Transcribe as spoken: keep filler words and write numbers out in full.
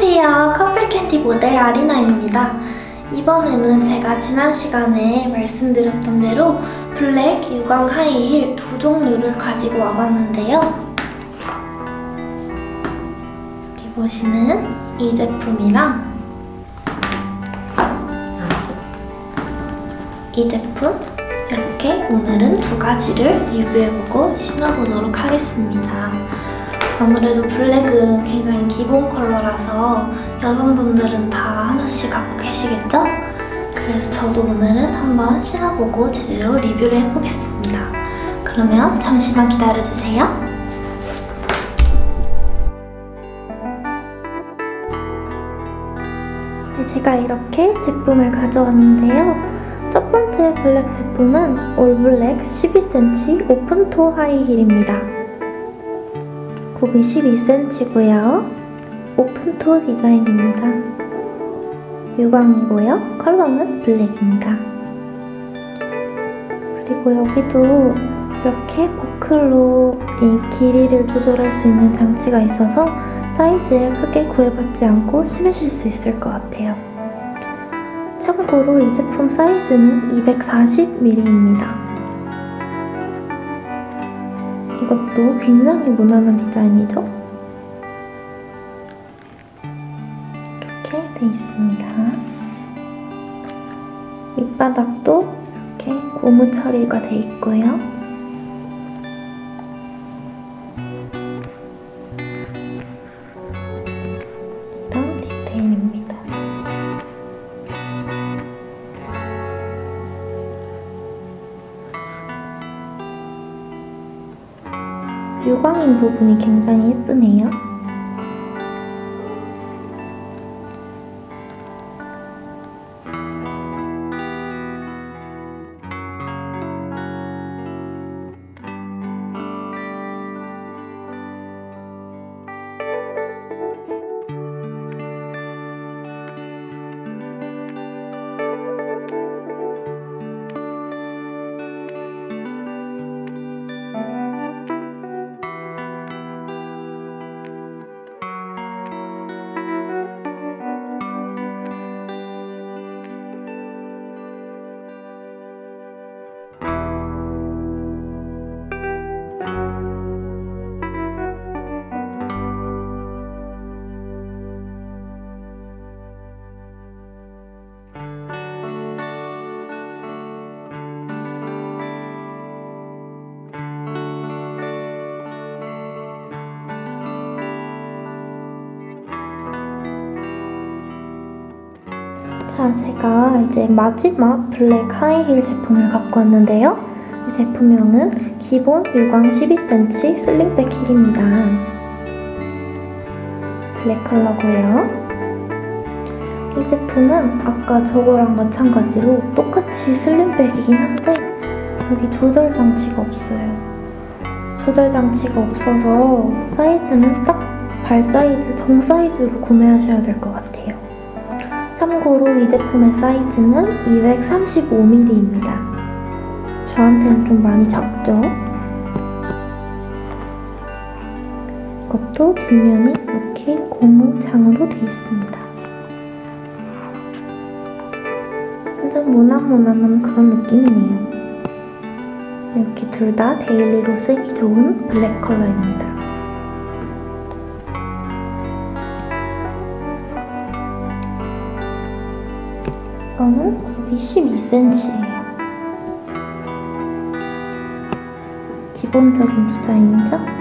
안녕하세요. 커플캔디 모델 아리나입니다. 이번에는 제가 지난 시간에 말씀드렸던 대로 블랙 유광 하이힐 두 종류를 가지고 와봤는데요. 여기 보시는 이 제품이랑 이 제품 이렇게 오늘은 두 가지를 리뷰해보고 신어보도록 하겠습니다. 아무래도 블랙은 굉장히 기본 컬러라서 여성분들은 다 하나씩 갖고 계시겠죠? 그래서 저도 오늘은 한번 신어보고 제대로 리뷰를 해보겠습니다. 그러면 잠시만 기다려주세요. 제가 이렇게 제품을 가져왔는데요. 첫 번째 블랙 제품은 올블랙 십이 센티미터 오픈토 하이힐입니다. 굽이 십이 센티미터고요. 오픈토 디자인입니다. 유광이고요. 컬러는 블랙입니다. 그리고 여기도 이렇게 버클로 이 길이를 조절할 수 있는 장치가 있어서 사이즈에 크게 구애받지 않고 신으실 수 있을 것 같아요. 참고로 이 제품 사이즈는 이백사십 밀리미터입니다. 이것도 굉장히 무난한 디자인이죠? 이렇게 돼 있습니다. 밑바닥도 이렇게 고무 처리가 돼 있고요. 이런 디테일입니다. 유광인 부분이 굉장히 예쁘네요. 자, 제가 이제 마지막 블랙 하이힐 제품을 갖고 왔는데요. 이 제품명은 기본 유광 십이 센티미터 슬링백 힐입니다. 블랙 컬러고요. 이 제품은 아까 저거랑 마찬가지로 똑같이 슬림백이긴 한데 여기 조절 장치가 없어요. 조절 장치가 없어서 사이즈는 딱 발 사이즈, 정 사이즈로 구매하셔야 될 것 같아요. 참고로 이 제품의 사이즈는 이백삼십오 밀리미터입니다. 저한테는 좀 많이 작죠? 이것도 뒷면이 이렇게 고무창으로 되어 있습니다. 완전 무난무난한 그런 느낌이네요. 이렇게 둘 다 데일리로 쓰기 좋은 블랙 컬러입니다. 이거는 굽이 십이 센티미터예요. 기본적인 디자인이죠?